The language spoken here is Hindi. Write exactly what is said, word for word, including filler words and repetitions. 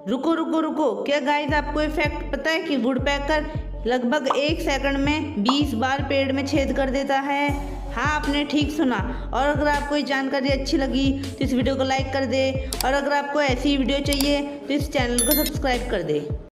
रुको रुको रुको, क्या गाइस आपको ये फैक्ट पता है कि वुडपेकर लगभग एक सेकंड में बीस बार पेड़ में छेद कर देता है? हाँ, आपने ठीक सुना। और अगर आपको ये जानकारी अच्छी लगी तो इस वीडियो को लाइक कर दे, और अगर आपको ऐसी वीडियो चाहिए तो इस चैनल को सब्सक्राइब कर दे।